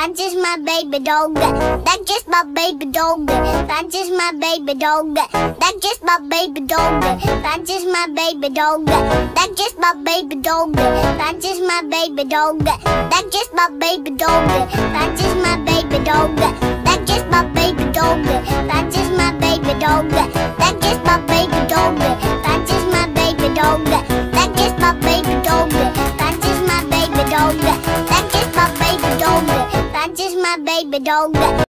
That's just my baby dog. That's just my baby dog. That's just my baby dog. That's just my baby dog. That's just my baby dog. That's just my baby dog. That's just my baby dog. That's just my baby dog. That's just my baby dog. That's just my baby dog. That's just my baby dog. That's just my baby dog. That's just my baby dog. That's just my baby dog. That's just my baby dog. That's just my baby dog. That's just my baby dog.